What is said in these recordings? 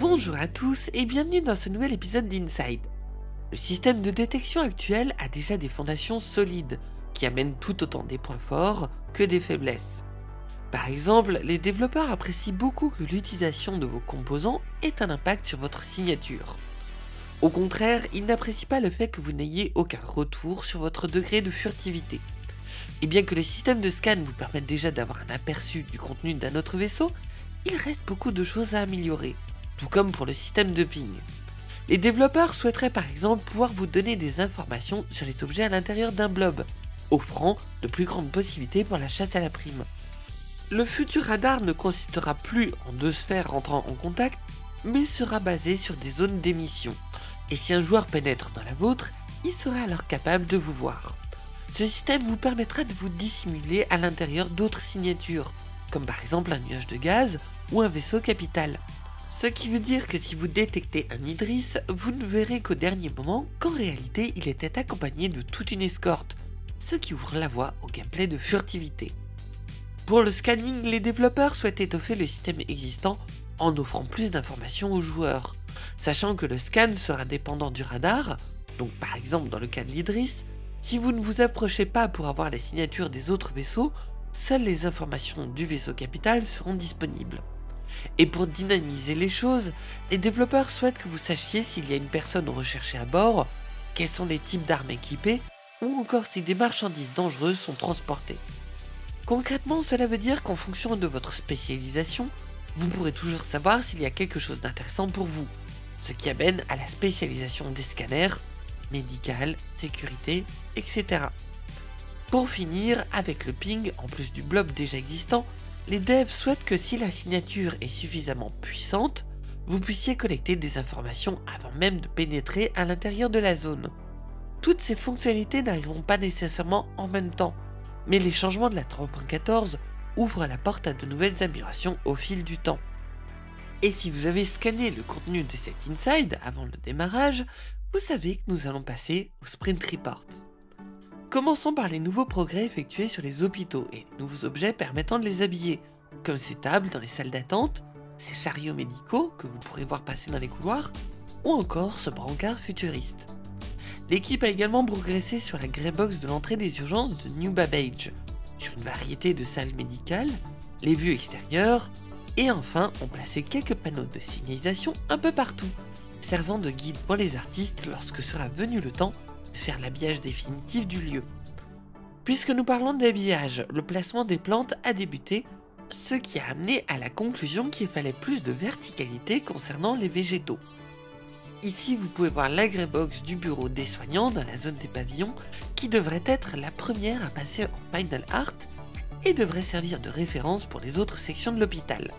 Bonjour à tous et bienvenue dans ce nouvel épisode d'Inside. Le système de détection actuel a déjà des fondations solides qui amènent tout autant des points forts que des faiblesses. Par exemple, les développeurs apprécient beaucoup que l'utilisation de vos composants ait un impact sur votre signature. Au contraire, ils n'apprécient pas le fait que vous n'ayez aucun retour sur votre degré de furtivité. Et bien que le système de scan vous permette déjà d'avoir un aperçu du contenu d'un autre vaisseau, il reste beaucoup de choses à améliorer, tout comme pour le système de ping. Les développeurs souhaiteraient par exemple pouvoir vous donner des informations sur les objets à l'intérieur d'un blob, offrant de plus grandes possibilités pour la chasse à la prime. Le futur radar ne consistera plus en deux sphères rentrant en contact, mais sera basé sur des zones d'émission. Et si un joueur pénètre dans la vôtre, il sera alors capable de vous voir. Ce système vous permettra de vous dissimuler à l'intérieur d'autres signatures, comme par exemple un nuage de gaz ou un vaisseau capital. Ce qui veut dire que si vous détectez un Idris, vous ne verrez qu'au dernier moment qu'en réalité il était accompagné de toute une escorte, ce qui ouvre la voie au gameplay de furtivité. Pour le scanning, les développeurs souhaitent étoffer le système existant en offrant plus d'informations aux joueurs, sachant que le scan sera dépendant du radar, donc par exemple dans le cas de l'Idris, si vous ne vous approchez pas pour avoir les signatures des autres vaisseaux, seules les informations du vaisseau capital seront disponibles. Et pour dynamiser les choses, les développeurs souhaitent que vous sachiez s'il y a une personne recherchée à bord, quels sont les types d'armes équipées, ou encore si des marchandises dangereuses sont transportées. Concrètement, cela veut dire qu'en fonction de votre spécialisation, vous pourrez toujours savoir s'il y a quelque chose d'intéressant pour vous, ce qui amène à la spécialisation des scanners, médical, sécurité, etc. Pour finir, avec le ping, en plus du blob déjà existant, les devs souhaitent que si la signature est suffisamment puissante, vous puissiez collecter des informations avant même de pénétrer à l'intérieur de la zone. Toutes ces fonctionnalités n'arriveront pas nécessairement en même temps, mais les changements de la 3.14 ouvrent la porte à de nouvelles améliorations au fil du temps. Et si vous avez scanné le contenu de cet Inside avant le démarrage, vous savez que nous allons passer au Sprint Report. Commençons par les nouveaux progrès effectués sur les hôpitaux et les nouveaux objets permettant de les habiller, comme ces tables dans les salles d'attente, ces chariots médicaux que vous pourrez voir passer dans les couloirs, ou encore ce brancard futuriste. L'équipe a également progressé sur la grey box de l'entrée des urgences de New Babbage, sur une variété de salles médicales, les vues extérieures, et enfin ont placé quelques panneaux de signalisation un peu partout, servant de guide pour les artistes lorsque sera venu le temps de faire l'habillage définitif du lieu. Puisque nous parlons d'habillage, le placement des plantes a débuté, ce qui a amené à la conclusion qu'il fallait plus de verticalité concernant les végétaux. Ici, vous pouvez voir la grey box du bureau des soignants dans la zone des pavillons, qui devrait être la première à passer en Final Art et devrait servir de référence pour les autres sections de l'hôpital.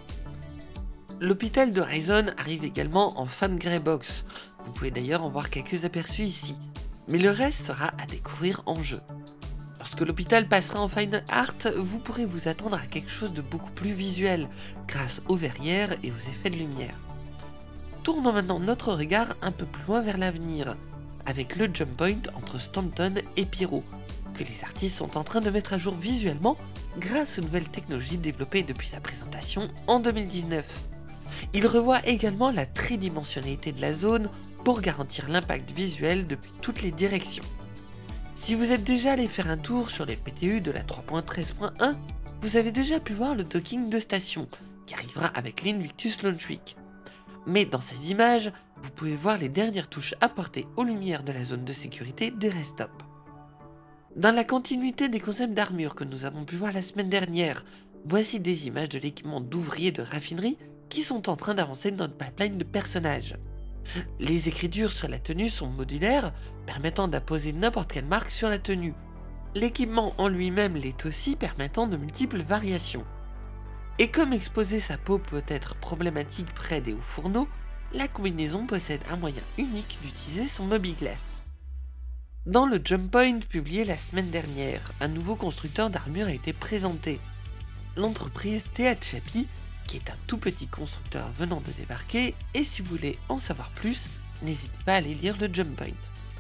L'hôpital d'Horizon arrive également en fan grey box, vous pouvez d'ailleurs en voir quelques aperçus ici, mais le reste sera à découvrir en jeu. Lorsque l'hôpital passera en Final Art, vous pourrez vous attendre à quelque chose de beaucoup plus visuel, grâce aux verrières et aux effets de lumière. Tournons maintenant notre regard un peu plus loin vers l'avenir, avec le jump point entre Stanton et Pyro, que les artistes sont en train de mettre à jour visuellement grâce aux nouvelles technologies développées depuis sa présentation en 2019. Il revoit également la tridimensionnalité de la zone pour garantir l'impact visuel depuis toutes les directions. Si vous êtes déjà allé faire un tour sur les PTU de la 3.13.1, vous avez déjà pu voir le docking de station, qui arrivera avec l'Invictus Launch Week. Mais dans ces images, vous pouvez voir les dernières touches apportées aux lumières de la zone de sécurité des restops. Dans la continuité des concepts d'armure que nous avons pu voir la semaine dernière, voici des images de l'équipement d'ouvriers de raffinerie qui sont en train d'avancer dans le pipeline de personnages. Les écritures sur la tenue sont modulaires, permettant d'apposer n'importe quelle marque sur la tenue. L'équipement en lui-même l'est aussi, permettant de multiples variations. Et comme exposer sa peau peut être problématique près des hauts fourneaux, la combinaison possède un moyen unique d'utiliser son Mobi-Glass. Dans le Jump Point publié la semaine dernière, un nouveau constructeur d'armure a été présenté. L'entreprise THAPI, qui est un tout petit constructeur venant de débarquer, et si vous voulez en savoir plus, n'hésitez pas à aller lire le Jump Point.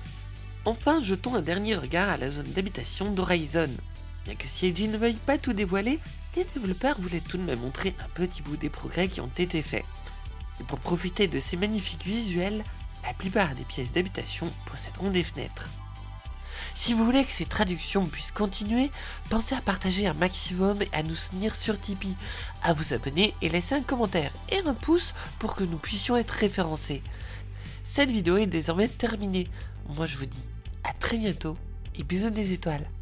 Enfin, jetons un dernier regard à la zone d'habitation d'Horizon. Bien que CIG ne veuille pas tout dévoiler, les développeurs voulaient tout de même montrer un petit bout des progrès qui ont été faits. Et pour profiter de ces magnifiques visuels, la plupart des pièces d'habitation posséderont des fenêtres. Si vous voulez que ces traductions puissent continuer, pensez à partager un maximum et à nous soutenir sur Tipeee, à vous abonner et laisser un commentaire et un pouce pour que nous puissions être référencés. Cette vidéo est désormais terminée. Moi je vous dis à très bientôt et bisous des étoiles.